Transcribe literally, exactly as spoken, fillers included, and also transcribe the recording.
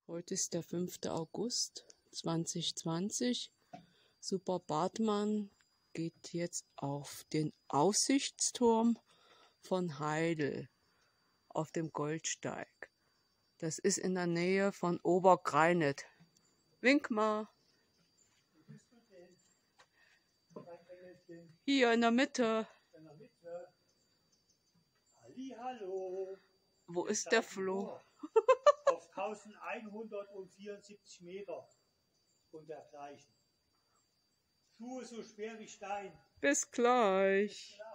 Heute ist der fünfte August zweitausendzwanzig. Super Bartmann geht jetzt auf den Aussichtsturm von Heidel auf dem Goldsteig. Das ist in der Nähe von Obergreinet. Wink mal. Hier in der Mitte. In der Mitte. Hallihallo. Wo ist der Flo? Auf eintausendeinhundertvierundsiebzig Meter und dergleichen. Schuhe so schwer wie Stein. Bis gleich. Bis gleich.